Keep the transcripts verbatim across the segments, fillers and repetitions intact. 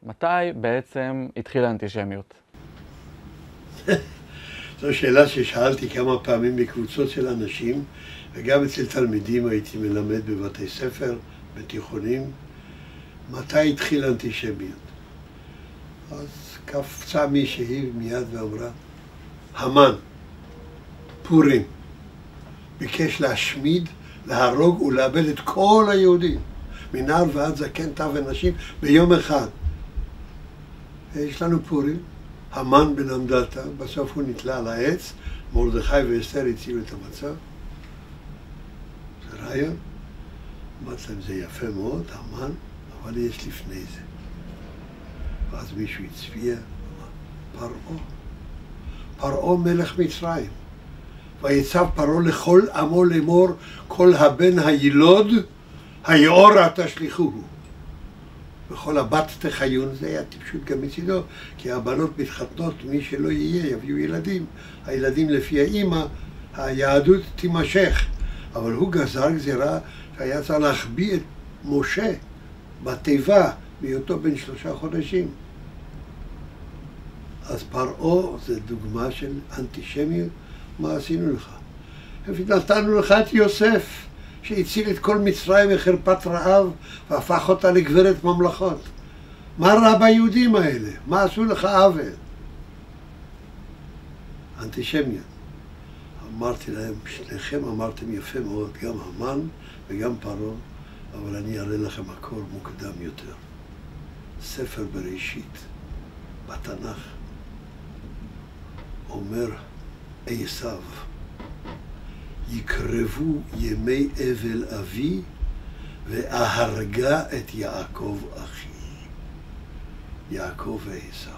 מתי בעצם התחילה האנטישמיות? זו שאלה ששאלתי כמה פעמים בקבוצות של אנשים, וגם אצל תלמידים הייתי מלמד בבתי ספר, בתיכונים. מתי התחילה האנטישמיות? אז קפצה מישהי מיד ואמרה, המן, פורים, ביקש להשמיד, להרוג ולאבד את כל היהודים, מנער ועד זקן, טף ונשים, ביום אחד. יש לנו פורים, המן בן המדתה, בסוף הוא נתלה על העץ, מרדכי ואסתר הצילו את המצב. זה רעיון. אמרתי להם, זה יפה מאוד, המן, אבל יש לפני זה. ואז מישהו הצביע, אמר, פרעה. פרעה מלך מצרים. ויצב פרעה לכל עמו לאמור, כל הבן הילוד, היאורה תשליכוהו. וכל הבת תחיון, זה היה טיפשות גם מצידו, כי הבנות מתחתנות, מי שלא יהיה, יביאו ילדים. הילדים לפי האמא, היהדות תימשך. אבל הוא גזר גזירה שהיה צריך להחביא את משה בתיבה, בהיותו בן שלושה חודשים. אז פרעה זה דוגמה של אנטישמיות. מה עשינו לך? נתנו לך את יוסף, שהציל את כל מצרים מחרפת רעב, והפך אותה לגברת ממלכות. מה רע ביהודים האלה? מה עשו לך עוול? אנטישמיות. אמרתי להם, שניכם אמרתם יפה מאוד, גם המן וגם פרעה, אבל אני אראה לכם מקור מוקדם יותר. ספר בראשית, בתנ"ך, אומר עשיו, יקרבו ימי אבל אבי ואהרגה את יעקב אחי. יעקב ועשיו.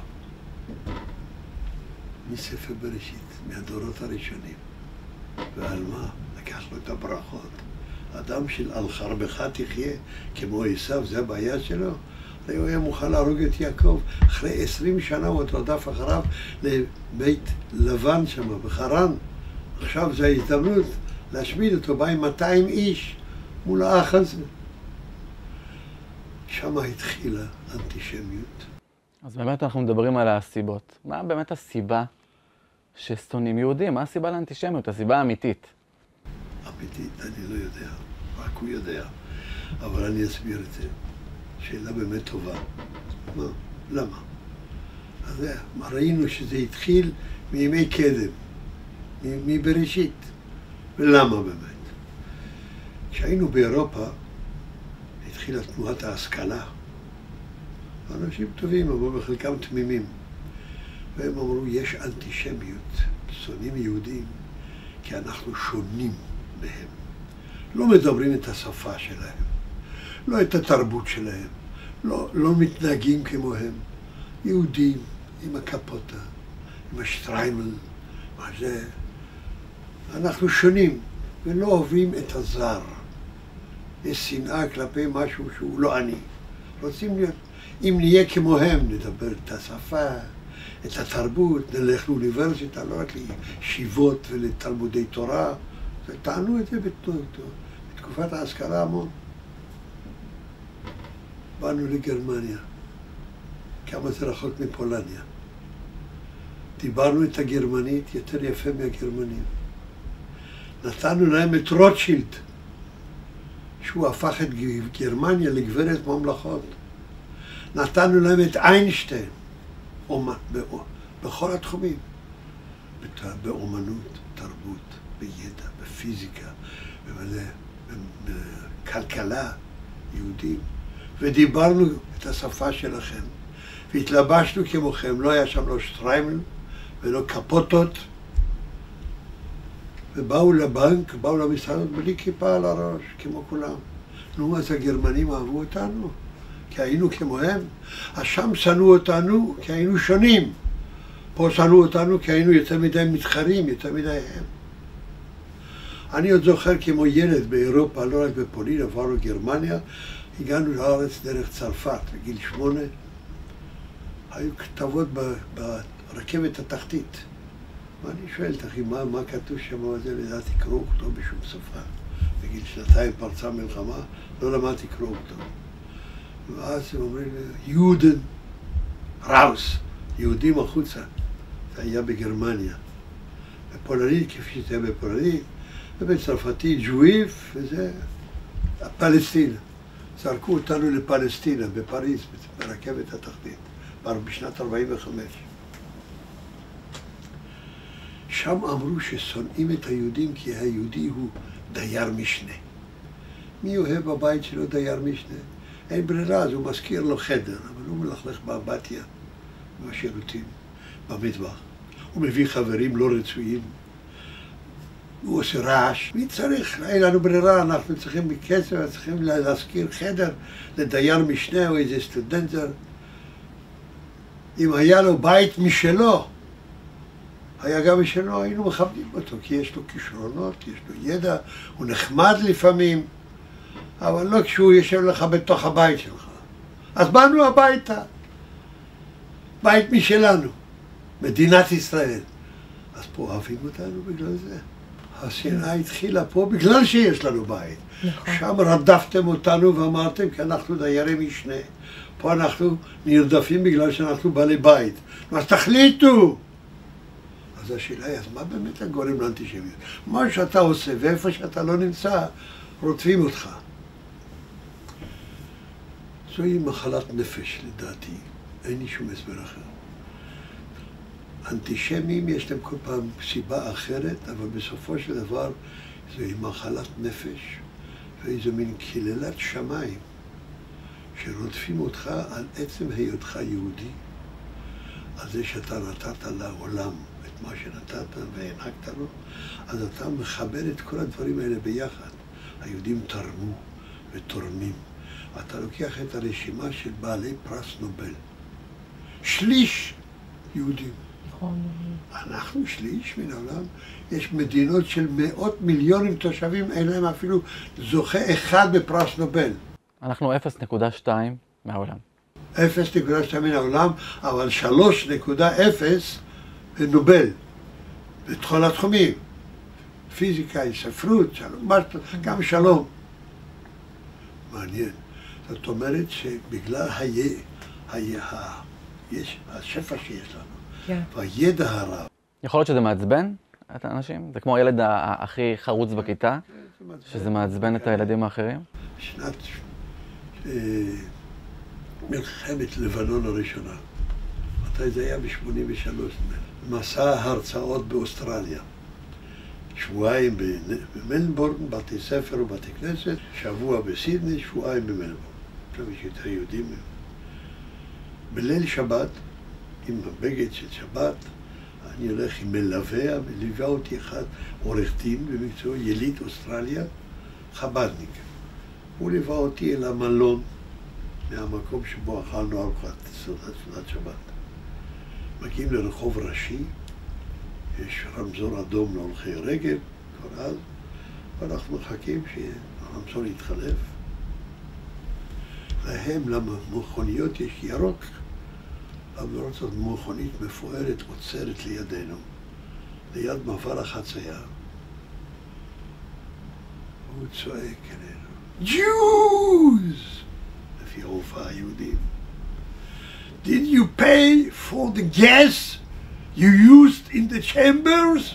מספר בראשית, מהדורות הראשונים. ועל מה? לקח לו את הברכות. אדם של על חרבך תחיה, כמו עשיו, זה הבעיה שלו. הרי הוא היה מוכן להרוג את יעקב. אחרי עשרים שנה הוא רדף אחריו לבית לבן שם, בחרן. עכשיו זו ההזדמנות להשמיד אותו, בא עם מאתיים איש מול האח הזה. שם התחילה אנטישמיות. אז באמת אנחנו מדברים על הסיבות. מה באמת הסיבה ששונאים יהודים? מה הסיבה לאנטישמיות? הסיבה האמיתית. אמיתית, אני לא יודע. רק הוא יודע. אבל אני אסביר את זה. שאלה באמת טובה. מה? למה? אז ראינו שזה התחיל מימי קדם. מבראשית. ולמה באמת? כשהיינו באירופה, התחילה תנועת ההשכלה. אנשים טובים, אבל בחלקם תמימים. והם אמרו, יש אנטישמיות, שונאים יהודים, כי אנחנו שונים מהם. לא מדברים את השפה שלהם, לא את התרבות שלהם, לא, לא מתנהגים כמוהם. יהודים עם הקפוטה, עם השטריימל, מה זה? אנחנו שונים ולא אוהבים את הזר. יש שנאה כלפי משהו שהוא לא אני. רוצים להיות, אם נהיה כמוהם, נדבר את השפה, את התרבות, נלך לאוניברסיטה, לא רק לישיבות ולתלמודי תורה. טענו את זה בתקופת ההשכלה המון. באנו לגרמניה, כמה זה רחוק מפולניה. דיברנו את הגרמנית יותר יפה מהגרמנים. נתנו להם את רוטשילד, שהוא הפך את גרמניה לגברת ממלכות. נתנו להם את איינשטיין, אומן, בכל התחומים. באומנות, תרבות, בידע, בפיזיקה, בכלכלה, יהודים. ודיברנו את השפה שלכם, והתלבשנו כמוכם. לא היה שם לא שטריימל ולא קפוטות. ובאו לבנק, באו למסעדות בלי כיפה על הראש, כמו כולם. נו, אז הגרמנים אהבו אותנו, כי היינו כמוהם. אז שם שנאו אותנו, כי היינו שונים. פה שנאו אותנו, כי היינו יותר מדי מתחרים, יותר מדי הם. אני עוד זוכר כמו ילד באירופה, לא רק בפולין, עברנו גרמניה, הגענו לארץ דרך צרפת, בגיל שמונה. היו כתבות ברכבת התחתית. ואני שואל את אחי, מה, מה כתוב שם על זה? לדעתי קרוא אותו בשום שפה. בגיל שנתיים פרצה מלחמה, לא למדתי קרוא אותו. ואז הם אומרים לי, יודן, ראוס, יהודים החוצה. זה היה בגרמניה. בפולנית, כפי שזה היה בפולנית, ובצרפתית, ג'וויף, וזה פלסטינה. זרקו אותנו לפלסטינה, בפריז, ברכבת התחתית, בשנת ארבעים וחמש. שם אמרו ששונאים את היהודים כי היהודי הוא דייר משנה. מי אוהב בבית שלו דייר משנה? אין ברירה, אז הוא מזכיר לו חדר, אבל הוא מלכלך באמבטיה, בשירותים, במטבח. הוא מביא חברים לא רצויים. הוא עושה רעש. מי צריך? אין לנו ברירה, אנחנו צריכים בכסף, צריכים להזכיר חדר לדייר משנה או איזה סטודנטר. אם היה לו בית משלו, היה גם משלו, היינו מכבדים אותו, כי יש לו כישרונות, יש לו ידע, הוא נחמד לפעמים, אבל לא כשהוא יושב לך בתוך הבית שלך. אז באנו הביתה, בית משלנו, מדינת ישראל. אז פה אוהבים אותנו בגלל זה. השנאה התחילה פה בגלל שיש לנו בית. נכון. שם רדפתם אותנו ואמרתם כי אנחנו דיירי משנה. פה אנחנו נרדפים בגלל שאנחנו בעלי בית. אז תחליטו! אז השאלה היא, אז מה באמת הגורם לאנטישמיות? מה שאתה עושה ואיפה שאתה לא נמצא, רודפים אותך. זוהי מחלת נפש לדעתי, אין לי שום הסבר אחר. אנטישמים יש להם כל פעם סיבה אחרת, אבל בסופו של דבר זוהי מחלת נפש, ואיזו מין קללת שמיים, שרודפים אותך על עצם היותך יהודי, על זה שאתה נתת לעולם את מה שנתת והענקת לו, אז אתה מחבר את כל הדברים האלה ביחד. היהודים תרמו ותורמים. אתה לוקח את הרשימה של בעלי פרס נובל. שליש יהודים. אנחנו שליש מן העולם. יש מדינות של מאות מיליונים תושבים, אין להם אפילו זוכה אחד בפרס נובל. אנחנו אפס נקודה שתיים מהעולם. אפס נקודה שתיים מן העולם, אבל שלוש נקודה אפס נובל. בכל התחומים. פיזיקה, ספרות, שלום, גם שלום. מעניין. זאת אומרת שבגלל היה, היה, יש, השפע שיש לנו, yeah. והידע הרב. יכול להיות שזה מעצבן את האנשים? זה כמו הילד הכי חרוץ בכיתה, שזה מעצבן את הילדים האחרים? שנת אה, מלחמת לבנון הראשונה. מתי זה היה? ב-שמונים ושלוש. מסע הרצאות באוסטרליה. שבועיים במלבורן, בתי ספר ובתי כנסת, שבוע בסידני, שבועיים במלבורן. עכשיו יש יותר יהודים. בליל שבת, עם הבגד של שבת, אני הולך עם מלווה, וליווה אותי אחד, עורך דין במקצוע, יליד אוסטרליה, חב"דניק. הוא ליווה אותי אל המלון, מהמקום שבו אכלנו ארוחת סעודת שבת. מגיעים לרחוב ראשי, יש רמזור אדום להולכי רגל, כבר אז, ואנחנו מחכים שהרמזור יתחלף. להם, למכוניות יש ירוק, אבל זאת מכונית מפוארת עוצרת לידינו, ליד מעבר החצייה. הוא צועק אלינו, Jews! לפי ההופעה היהודים. Did you pay for the gas you used in the chambers?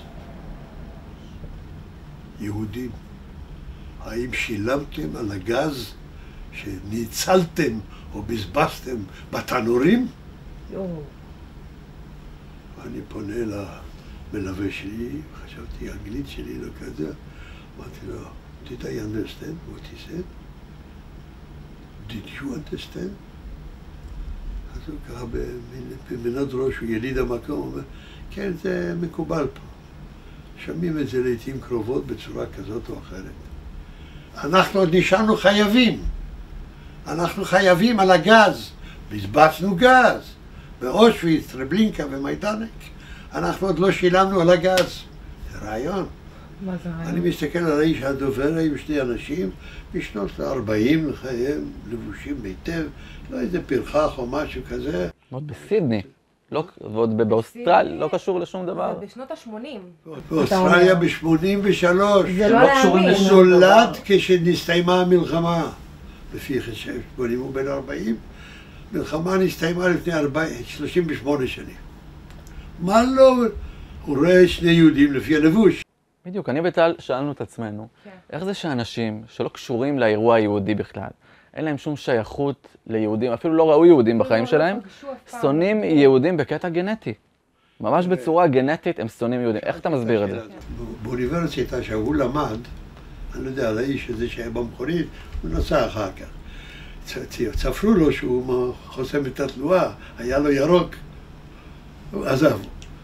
יהודים, האם שילמתם על הגז שניצלתם או בזבזתם בתנורים? לא. ואני פונה למלווה שלי, חשבתי, האנגלית שלי לא כזה, אמרתי לו, did I understand what he said? Did you understand? אז הוא ככה במנהד ראש, הוא יליד המקום, הוא אומר, כן, זה מקובל פה. שומעים את זה לעתים קרובות בצורה כזאת או אחרת. אנחנו עוד נשארנו חייבים. אנחנו חייבים על הגז. בזבזנו גז. באושוויץ, טרבלינקה ומיידנק. אנחנו עוד לא שילמנו על הגז. זה רעיון. מה זה רעיון? אני מסתכל על האיש הדובר, היו שני אנשים, בשנות ה-ארבעים לחייהם, לבושים היטב, לא איזה פרחח או משהו כזה. עוד בסידני. ועוד באוסטרליה, לא קשור לשום דבר. זה בשנות ה-שמונים. באוסטרליה ב-שמונים ושלוש. זה לא להאמין. הוא נולד כשנסתיימה המלחמה. לפי חשב, שמונים הוא בן ארבעים. מלחמה נסתיימה לפני שלושים ושמונה שנים. מה לא? הוא רואה שני יהודים לפי הלבוש. בדיוק, אני וטל שאלנו את עצמנו, כן. איך זה שאנשים שלא קשורים לאירוע היהודי בכלל, אין להם שום שייכות ליהודים, אפילו לא ראו יהודים בחיים לא, שלהם, לא פגשו אף פעם. שונאים יהודים בקטע גנטי. ממש בצורה גנטית הם שונאים יהודים. איך אתה מסביר את זה? באוניברסיטה שהוא למד, אני לא יודע, על האיש הזה שהיה במכונית, הוא נסע אחר כך. צפרו לו שהוא חוסם את התנועה, היה לו ירוק, הוא עזב.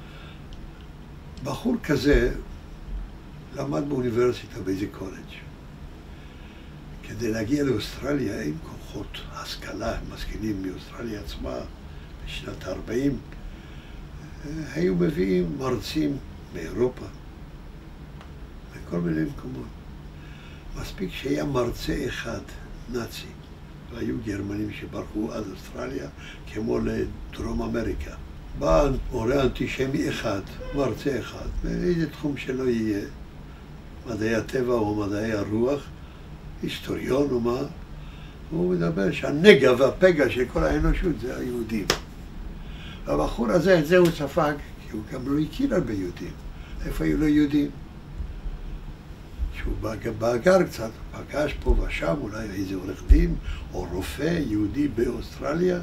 בחור כזה למד באוניברסיטה באיזה קולג'. כדי להגיע לאוסטרליה אין כוחות השכלה, הם משכילים מאוסטרליה עצמה בשנת ה-ארבעים. היו מביאים מרצים מאירופה, מכל מיני מקומות. מספיק שהיה מרצה אחד, נאצי, והיו גרמנים שברחו עד אוסטרליה, כמו לדרום אמריקה. בא מורה אנטישמי אחד, מרצה אחד, באיזה תחום שלא יהיה, מדעי הטבע או מדעי הרוח, היסטוריון או מה, הוא מדבר שהנגע והפגע של כל האנושות זה היהודים. והבחור הזה, את זה הוא ספג, כי הוא גם לא הכיר הרבה יהודים. איפה היו לו יהודים? שהוא באגר קצת, פגש פה ושם, אולי איזה עורך דין או רופא יהודי באוסטרליה.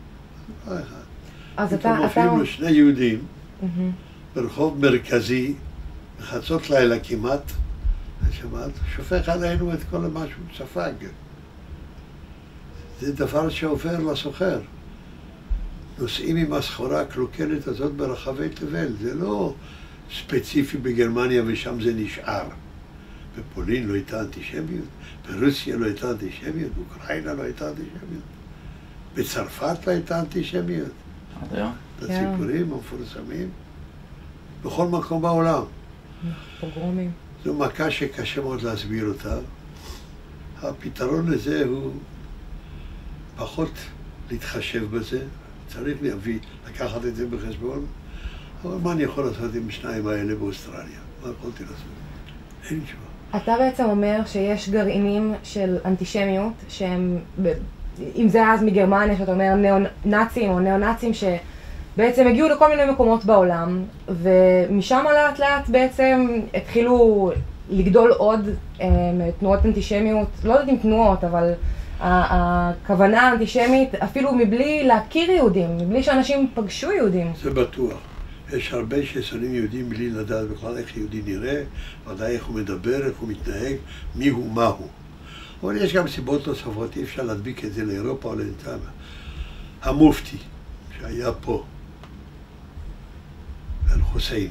אז אתה... פתאום מופיעים לו שני יהודים ברחוב מרכזי, בחצות לילה כמעט, ושמעת, שופך עלינו את כל מה שהוא ספג. זה דבר שעובר לסוחר. נוסעים עם הסחורה הקלוקלת הזאת ברחבי תבל, זה לא ספציפי בגרמניה ושם זה נשאר. בפולין לא הייתה אנטישמיות, ברוסיה לא הייתה אנטישמיות, באוקראינה לא הייתה אנטישמיות, בצרפת לא הייתה אנטישמיות. עד היום? את הסיפורים המפורסמים, בכל מקום בעולם. פוגרומים. זו מכה שקשה מאוד להסביר אותה. הפתרון לזה הוא פחות להתחשב בזה, צריך להביא, לקחת את זה בחשבון, אבל מה אני יכול לעשות עם השניים האלה באוסטרליה? מה יכולתי לעשות? אין תשובה. אתה בעצם אומר שיש גרעינים של אנטישמיות, שהם, אם זה אז מגרמניה, שאתה אומר ניאו-נאצים או ניאו-נאצים, שבעצם הגיעו לכל מיני מקומות בעולם, ומשם לאט לאט בעצם התחילו לגדול עוד אה, תנועות אנטישמיות, לא יודעת אם תנועות, אבל הכוונה האנטישמית, אפילו מבלי להכיר יהודים, מבלי שאנשים פגשו יהודים. זה בטוח. יש הרבה ששונאים יהודים בלי לדעת בכלל איך יהודי נראה, ודאי איך הוא מדבר, איך הוא מתנהג, מי הוא, מה הוא. אבל יש גם סיבות נוספות, אי אפשר להדביק את זה לאירופה או לאנטמה. המופתי, שהיה פה, אל-חוסייני.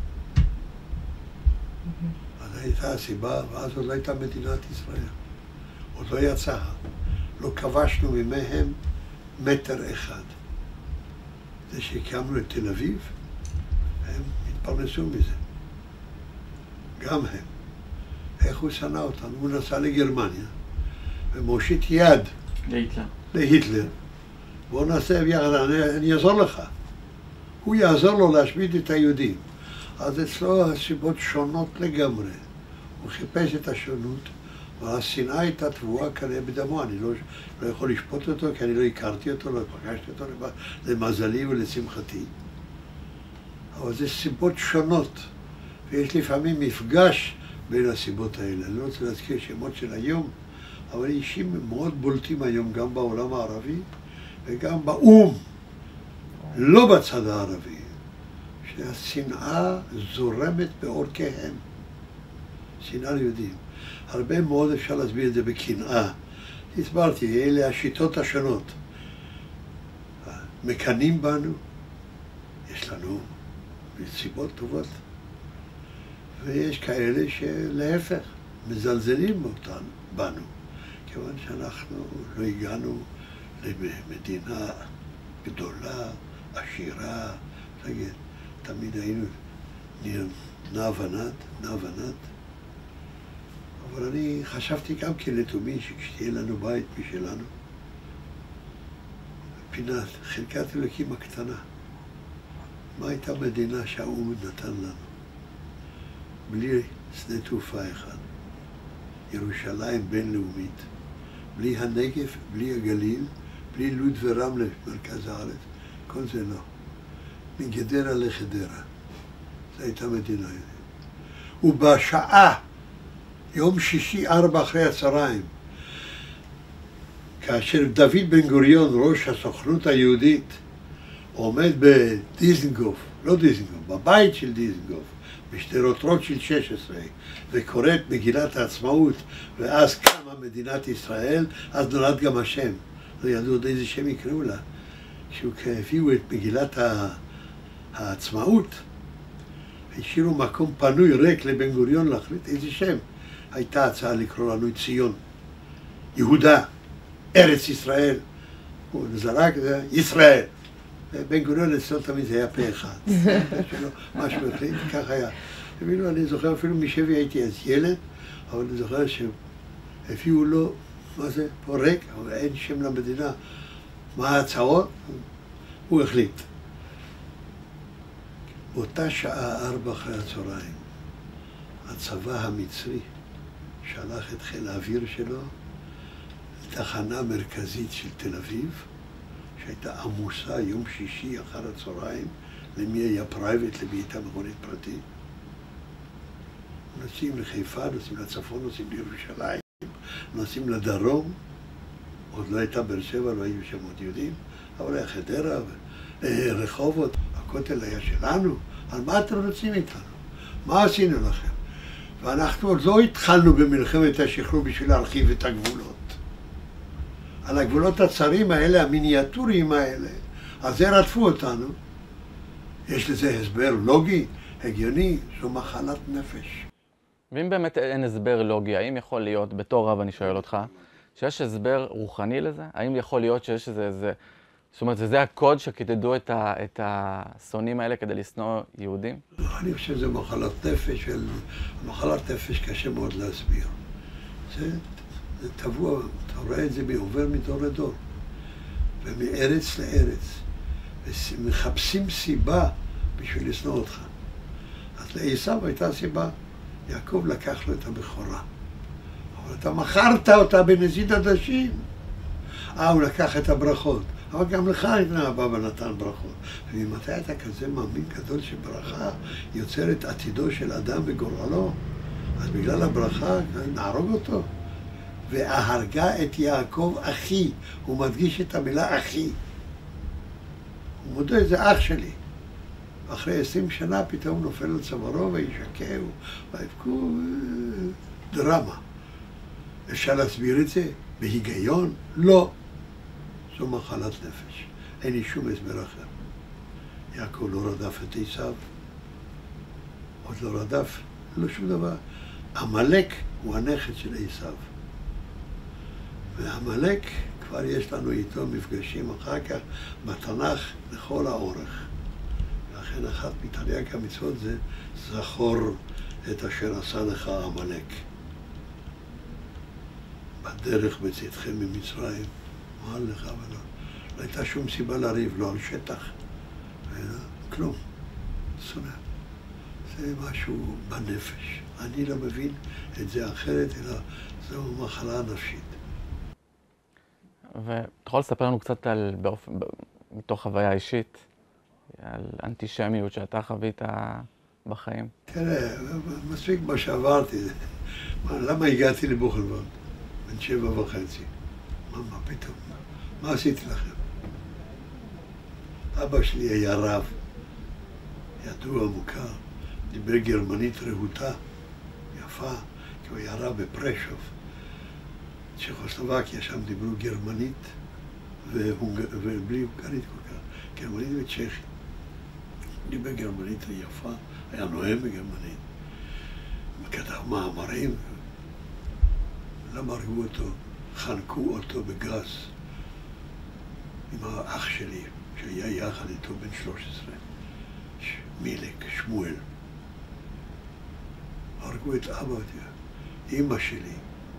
אז הייתה הסיבה, ואז עוד לא הייתה מדינת ישראל. עוד לא יצאה. לא כבשנו ממהם מטר אחד. זה שהקמנו את תל אביב, הם התפרנסו מזה. גם הם. איך הוא שנא אותנו? הוא נסע לגרמניה ומושיט יד להיטלר. להיטלר. בואו נעשה ביחד, אני, אני אעזור לך. הוא יעזור לו להשמיד את היהודים. אז אצלו הסיבות שונות לגמרי. הוא חיפש את השונות, והשנאה הייתה טבועה כנראה בדמו. אני לא, לא יכול לשפוט אותו, כי אני לא הכרתי אותו, לא פגשתי אותו, למזלי ולשמחתי. אבל זה סיבות שונות, ויש לפעמים מפגש בין הסיבות האלה. אני לא רוצה להזכיר שמות של היום, אבל אישים מאוד בולטים היום גם בעולם הערבי וגם באום, לא בצד הערבי, שהשנאה זורמת בעורקיהם. שנאה ליהודים. הרבה מאוד אפשר להסביר את זה בקנאה. הסברתי, אלה השיטות השונות. מקנאים בנו, יש לנו סיבות טובות. ויש כאלה שלהפך, מזלזלים אותן בנו, כיוון שאנחנו לא הגענו למדינה גדולה, עשירה, תגיד, תמיד היינו נע ונד, נע ונד. אבל אני חשבתי גם כן לתומי שכשתהיה לנו בית משלנו, פינת חלקת אלוקים הקטנה, מה הייתה מדינה שהאום נתן לנו? בלי שדה תעופה אחד, ירושלים בינלאומית, בלי הנגב, בלי הגליל, בלי לוד ורמלה, מרכז הארץ, כל זה לא. מגדרה לחדרה. זו הייתה מדינה יהודית. ובשעה, יום שישי ארבע אחרי הצהריים, כאשר דוד בן גוריון, ראש הסוכנות היהודית, עומד בדיזנגוף, לא דיזנגוף, בבית של דיזנגוף, בשדרות רוטשילד שש עשרה, וקורא את מגילת העצמאות, ואז קמה מדינת ישראל, אז נולד גם השם. לא ידעו עוד איזה שם יקראו לה. כשהביאו את מגילת העצמאות, השאירו מקום פנוי ריק לבן גוריון להחליט איזה שם. הייתה הצעה לקרוא לנו ציון, יהודה, ארץ ישראל. הוא זרק, זה ישראל. בן גוריון אצלו תמיד זה היה פה אחד. משהו החליט, כך היה. אפילו אני זוכר, אפילו משבי הייתי אז ילד, אבל אני זוכר שהביאו לו, מה זה, פה ריק, אבל אין שם למדינה. מה ההצעות? הוא החליט. באותה שעה, ארבע אחרי הצהריים, הצבא המצרי שלח את חיל האוויר שלו לתחנה מרכזית של תל אביב, שהייתה עמוסה יום שישי אחר הצהריים, למי היה פרייבט, למי הייתה מכונית פרטית. נוסעים לחיפה, נוסעים לצפון, נוסעים לירושלים, נוסעים לדרום, עוד לא הייתה באר שבע, לא היו שם עוד יהודים, אבל היה חדרה ורחובות, הכותל היה שלנו, על מה אתם רוצים איתנו? מה עשינו לכם? ואנחנו עוד לא התחלנו במלחמת השחרור בשביל להרחיב את הגבולות. על הגבולות הצרים האלה, המיניאטוריים האלה, אז זה רדפו אותנו. יש לזה הסבר לוגי, הגיוני, זו מחלת נפש. ואם באמת אין הסבר לוגי, האם יכול להיות, בתור רב אני שואל אותך, שיש הסבר רוחני לזה? האם יכול להיות שיש איזה, איזה זאת אומרת, זה הקוד שקידדו את, ה, את השונאים האלה כדי לשנוא יהודים? אני חושב שזה מחלת נפש, מחלת נפש קשה מאוד להסביר. זה, זה טבוע, אתה רואה את זה עובר מדור לדור, ומארץ לארץ, ומחפשים סיבה בשביל לשנוא אותך. אז לעשיו הייתה סיבה, יעקב לקח לו את הבכורה, אבל אתה מכרת אותה בנזיד עדשים. אה, הוא לקח את הברכות. אבל גם לך נתנה הבא ונתן ברכות. וממתי אתה כזה מאמין גדול שברכה יוצרת עתידו של אדם וגורלו? אז בגלל הברכה נהרוג אותו. והרגה את יעקב אחי. הוא מדגיש את המילה אחי. הוא מודה, זה אח שלי. אחרי עשרים שנה פתאום נופל על צווארו וישקעו, ויבכו דרמה. אפשר להסביר את זה בהיגיון? לא. זו מחלת נפש. אין לי שום הסבר אחר. יעקב לא רדף את עשיו, עוד לא רדף, לא שום דבר. עמלק הוא הנכד של עשיו. ועמלק, כבר יש לנו איתו מפגשים אחר כך בתנ"ך לכל האורך. לכן אחת מתרי"ג המצוות זה זכור את אשר עשה לך עמלק. בדרך בצאתכם ממצרים, מה לך ולא. לא הייתה שום סיבה לריב, לא על שטח, ולא, כלום. שונא. זה משהו בנפש. אני לא מבין את זה אחרת, אלא זו מחלה נפשית. ואתה יכול לספר לנו קצת על, באופן, מתוך חוויה אישית, על אנטישמיות שאתה חווית בחיים? תראה, מספיק מה שעברתי. למה הגעתי לבוכלוולד? בן שבע וחצי. מה, מה פתאום? מה עשיתי לכם? אבא שלי היה רב, ידוע, מוכר, דיבר גרמנית רהוטה, יפה, כי הוא היה רב בפרשוב. צ'כוסלובקיה, שם דיברו גרמנית ובלי הונגרית כל כך, גרמנית וצ'כית. דיבר גרמנית יפה, היה נואם בגרמנית. כתב מאמרים, למה הרגו אותו? חנקו אותו בגז עם האח שלי, שהיה יחד איתו בן שלוש עשרה, מילק, שמואל. הרגו את אבא, אמא שלי,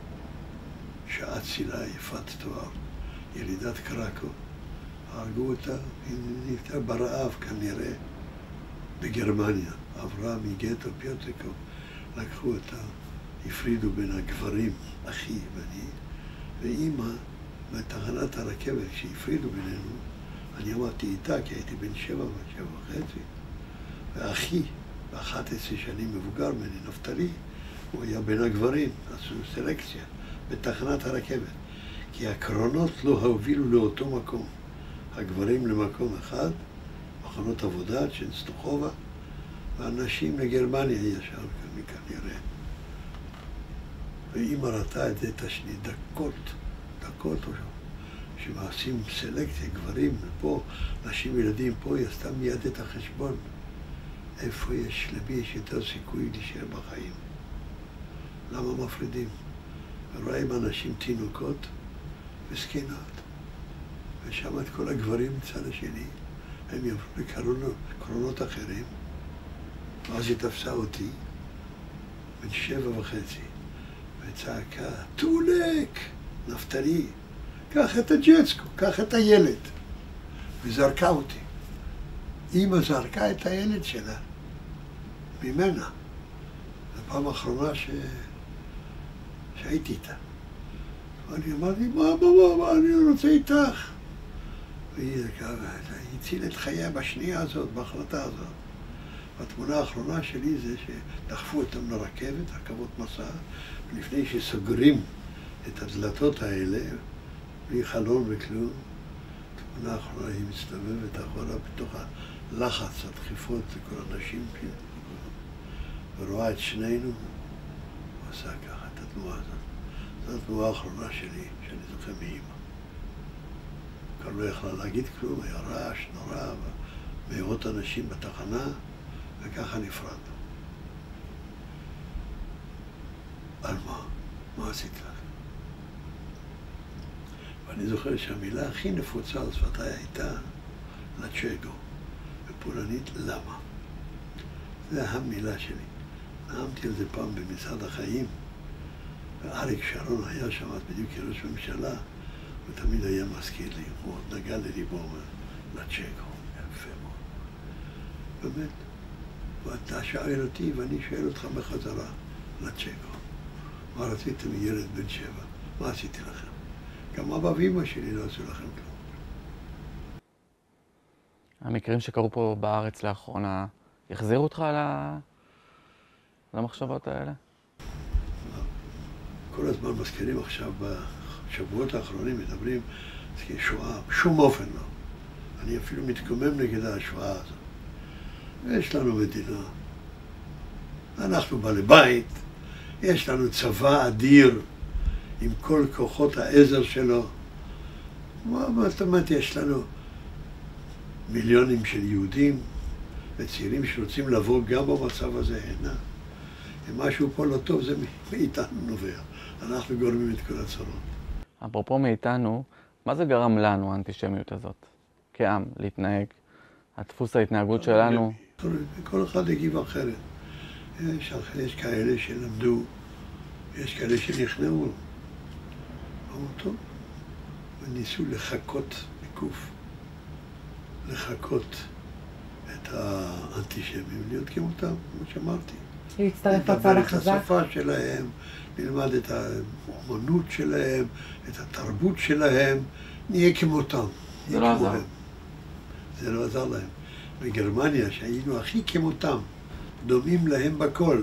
שאצילה יפת תואר, ילידת קרקו. הרגו אותה, היא נפטרה ברעב כנראה בגרמניה, עברה מגטו פיוטרקוב, לקחו אותה, הפרידו בין הגברים, אחי ואני, ואימא בתחנת הרכבת, כשהפרידו בינינו, אני אמרתי איתה, כי הייתי בן שבע ושבע וחצי, ואחי, באחת עשרה שנים מבוגר ממני, נפתלי, הוא היה בין הגברים, עשו סלקציה בתחנת הרכבת, כי הקרונות לא הובילו לאותו מקום. הגברים למקום אחד, מחנות עבודה, צ'נסטוחובה, והנשים לגרמניה ישר, כנראה. ואמא ראתה את זה את השני דקות, דקות או שם, שמעשים סלקציה, גברים פה, נשים ילדים פה, היא עשתה מיד את החשבון. איפה יש, למי יש יותר סיכוי להישאר בחיים? למה מפרידים? ורואים אנשים תינוקות וסקינות, ושם את כל הגברים מצד השני, הם יעברו לקרונות אחרים, ואז היא תפסה אותי, בן שבע וחצי, וצעקה, תולק, נפתלי, קח את הג'צקו, קח את הילד, וזרקה אותי. אמא זרקה את הילד שלה, ממנה. הפעם האחרונה ש... שהייתי איתה. ואני אמרתי, מה, מה, מה, מה, אני רוצה איתך. והיא הצילה את חייה בשנייה הזאת, בהחלטה הזאת. והתמונה האחרונה שלי זה שדחפו אותם לרכבת, רכבות מסע, ולפני שסוגרים את הדלתות האלה, בלי חלון וכלום, התמונה האחרונה היא מסתובבת אחורה בתוך הלחץ, הדחיפות, כל האנשים, ורואה את שנינו, ועושה ככה את התנועה הזאת. זו התנועה האחרונה שלי, שאני זוכר מאמא. כבר לא יכלה להגיד כלום, היה רעש נורא, מאות אנשים בתחנה, וככה נפרדנו. על מה? מה עשית לך? ואני זוכר שהמילה הכי נפוצה על שפתיי הייתה לצ'גו, בפולנית למה. זו המילה שלי. נעמתי על זה פעם במצעד החיים, ואריק שרון היה שם בדיוק כראש ממשלה, ותמיד היה מזכיר לי, הוא עוד נגע לליבו, לצ'גו, יפה מאוד. באמת. ואתה שואל אותי ואני שואל אותך בחזרה, לצ'גו. מה רציתם ילד בן שבע? מה עשיתי לכם? גם אבא ואמא שלי לא עשו לכם כלום. המקרים שקרו פה בארץ לאחרונה, יחזירו אותך למחשבות האלה? כל הזמן מזכירים עכשיו, בשבועות האחרונים מדברים, זה שואה, בשום אופן לא. אני אפילו מתקומם נגד ההשוואה הזאת. יש לנו מדינה, אנחנו בעלי בית, יש לנו צבא אדיר עם כל כוחות העזר שלו. מה, מה זאת אומרת, יש לנו מיליונים של יהודים וצעירים שרוצים לבוא גם במצב הזה הנה. אם משהו פה לא טוב, זה מאיתנו נובע. אנחנו גורמים את כל הצרות. אפרופו מאיתנו, מה זה גרם לנו, האנטישמיות הזאת? כעם, להתנהג? הדפוס ההתנהגות שלנו? כל אחד הגיב אחרת. יש, יש כאלה שלמדו, יש כאלה שנכנעו. אמרו טוב, וניסו לחכות בקוף, לחכות את האנטישמים, להיות כמותם, כמו שאמרתי. להצטרף לצד החזק. לדבר את השפה שלהם, ללמד את האמנות שלהם, את התרבות שלהם, נהיה כמותם. זה לא עזר. זה לא עזר להם. בגרמניה, שהיינו הכי כמותם, דומים להם בכל.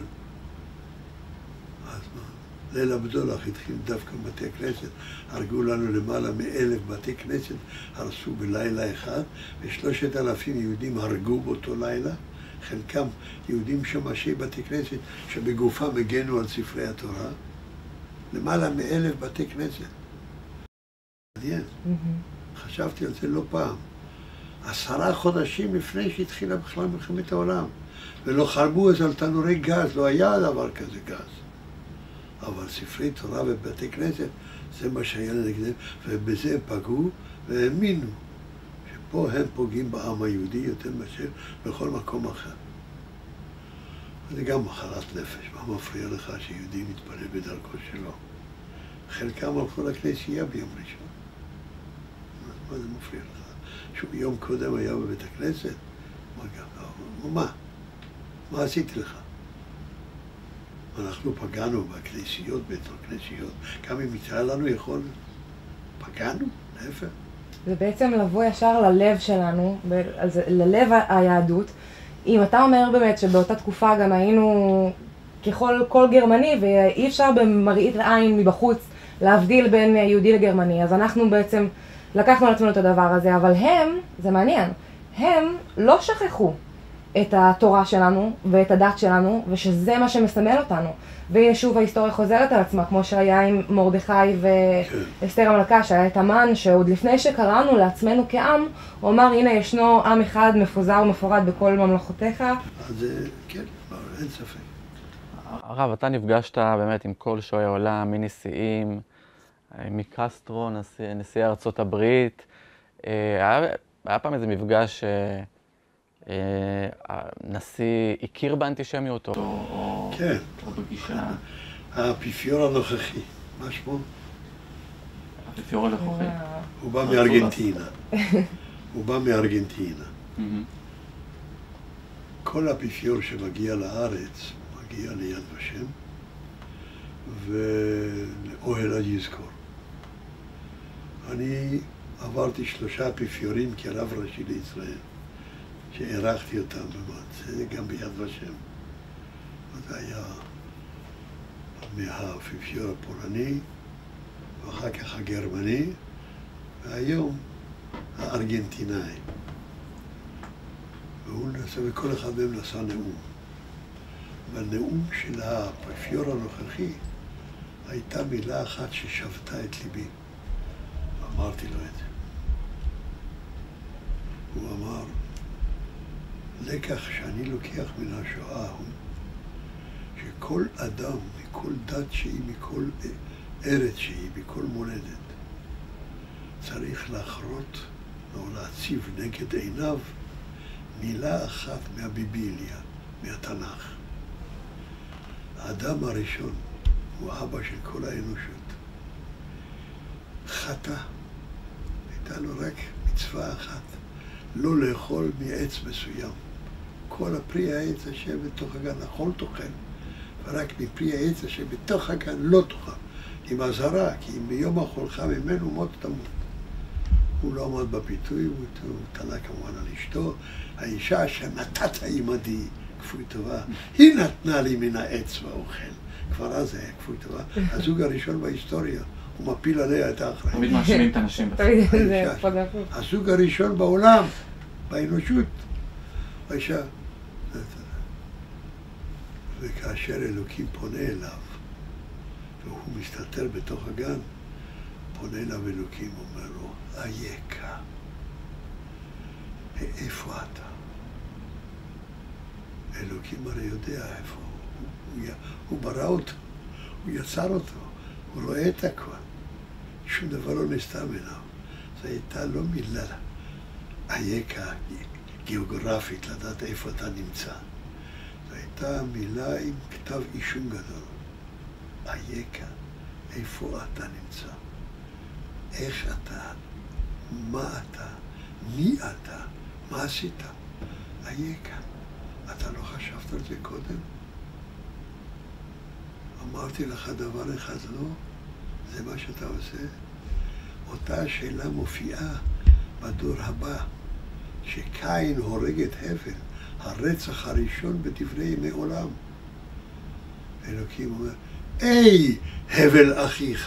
אז מה? ליל הבדולח התחיל דווקא בתי כנסת, הרגו לנו למעלה מאלף בתי כנסת, הרסו בלילה אחד, ושלושת אלפים יהודים הרגו באותו לילה, חלקם יהודים שמשי בתי כנסת שבגופם הגנו על ספרי התורה, למעלה מאלף בתי כנסת. מעניין. חשבתי על זה לא פעם. עשרה חודשים לפני שהתחילה בכלל מלחמת העולם, ולא חלמו אז על תנורי גז, לא היה דבר כזה גז. אבל ספרי תורה ובתי כנסת, זה מה שהיה לנגדם, ובזה הם פגעו והאמינו שפה הם פוגעים בעם היהודי יותר מאשר בכל מקום אחר. זה גם מחלת נפש, מה מפריע לך שיהודי מתפלל בדרכו שלו? חלקם הלכו לכנסייה ביום ראשון. מה זה מפריע לך? שהוא יום קודם היה בבית הכנסת? מה גם? מה? מה עשיתי לך? אנחנו פגענו בכנסיות, בתוך כנסיות. גם אם יצא לנו יכול, פגענו, להפך. זה בעצם לבוא ישר ללב שלנו, ב- על זה- ללב ה- היהדות. אם אתה אומר באמת שבאותה תקופה גם היינו ככל כל גרמני, ואי אפשר במראית עין מבחוץ להבדיל בין יהודי לגרמני, אז אנחנו בעצם לקחנו על עצמנו את הדבר הזה, אבל הם, זה מעניין, הם לא שכחו את התורה שלנו ואת הדת שלנו, ושזה מה שמסמל אותנו. והנה שוב ההיסטוריה חוזרת על עצמה, כמו שהיה עם מרדכי ואסתר המלכה, שהיה את המן, שעוד לפני שקראנו לעצמנו כעם, הוא אמר, הנה ישנו עם אחד מפוזר ומפורד בכל ממלכותיך. אז כן, אין ספק. הרב, אתה נפגשת באמת עם כל שועי העולם, מנשיאים, מקסטרו, נשיא, נשיא ארצות הברית. היה, היה פעם איזה מפגש הנשיא הכיר באנטישמיות או, או, כן. או בגישה? האפיפיור הנוכחי, מה שמו? האפיפיור הנוכחי. הוא בא מארגנטינה. הוא בא מארגנטינה. כל האפיפיור שמגיע לארץ, מגיע ליד ושם, ולאוהל היזכור. אני עברתי שלושה אפיפיורים כרב ראשי לישראל, שהערכתי אותם במועצה, גם ביד ושם. זה היה מהאפיפיור הפולני, ואחר כך הגרמני, והיום הארגנטינאי. והוא נסע, וכל אחד מהם נשא נאום. בנאום של האפיפיור הנוכחי הייתה מילה אחת ששבתה את ליבי. אמרתי לו את זה. הוא אמר, לקח שאני לוקח מן השואה הוא שכל אדם, מכל דת שהיא, מכל ארץ שהיא, מכל מולדת, צריך לחרות או להציב נגד עיניו מילה אחת מהביביליה, מהתנ"ך. האדם הראשון הוא אבא של כל האנושות. חטא, הייתה לו רק מצווה אחת, לא לאכול מעץ מסוים. כל הפרי העץ אשר בתוך הגן, אכול תאכל, ורק מפרי העץ אשר בתוך הגן לא תאכל. עם אזהרה, כי אם ביום אכולך ממנו מות תמות. הוא לא עמד בפיתוי, הוא תלה כמובן על אשתו. האישה שנתת עימדי כפוי טובה, היא נתנה לי מן העץ ואוכל. כבר אז זה היה כפוי טובה. הזוג הראשון בהיסטוריה, הוא מפיל עליה את האחראים. תמיד מאשימים את הנשים. הזוג הראשון בעולם, באנושות, האישה. וכאשר אלוקים פונה אליו, והוא מסתתר בתוך הגן, פונה אליו אלוקים, אומר לו, אייכה, איפה אתה? אלוקים הרי יודע איפה הוא, הוא, הוא ברא אותו, הוא יצר אותו, הוא רואה את הכל, שום דבר לא נסתם ממנו. זו הייתה לא מילה אייכה גיאוגרפית, לדעת איפה אתה נמצא. זו הייתה מילה עם כתב אישום גדול. אייכה, איפה אתה נמצא? איך אתה? מה אתה? מי אתה? מה עשית? אייכה, אתה לא חשבת על זה קודם? אמרתי לך דבר אחד, לא? זה מה שאתה עושה? אותה השאלה מופיעה בדור הבא, שקין הורג את הבל, הרצח הראשון בדברי ימי עולם. אלוקים אומר, היי, הבל אחיך.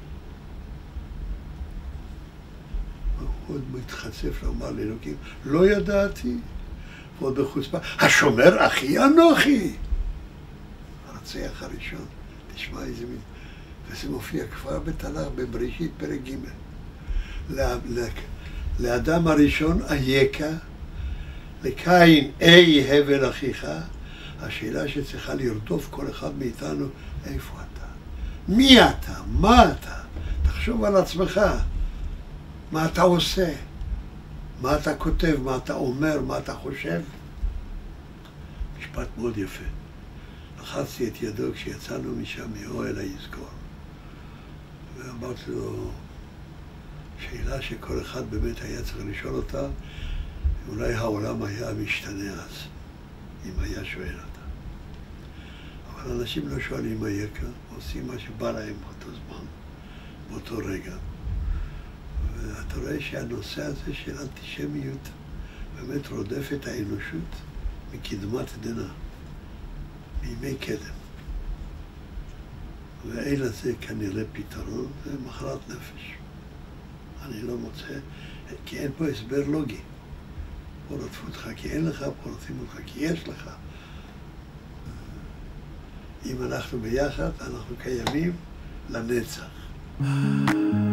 הוא עוד מתחצף לומר לאלוקים, לא ידעתי. ועוד בחוצפה, השומר אחי אנוכי. הרצח הראשון, תשמע איזה מין. וזה מופיע כבר בתנ"ך בבראשית פרק ג'. לאדם הראשון אייכה, לקין אי הבל אחיך. השאלה שצריכה לרדוף כל אחד מאיתנו, איפה אתה? מי אתה? מה אתה? תחשוב על עצמך. מה אתה עושה? מה אתה כותב? מה אתה אומר? מה אתה חושב? משפט מאוד יפה. לחצתי את ידו כשיצאנו משם מאוהל היזכור. ואמרתי לו, שאלה שכל אחד באמת היה צריך לשאול אותה, אולי העולם היה משתנה אז, אם היה שואל אותה. אבל אנשים לא שואלים מה יקרה, עושים מה שבא להם באותו זמן, באותו רגע. ואתה רואה שהנושא הזה של אנטישמיות באמת רודף את האנושות מקדמת דנא, בימי קדם. ואין לזה כנראה פתרון, זה מחלת נפש. אני לא מוצא, כי אין פה הסבר לוגי. פה רדפו אותך כי אין לך, פה רודפים אותך כי יש לך. אם אנחנו ביחד, אנחנו קיימים לנצח.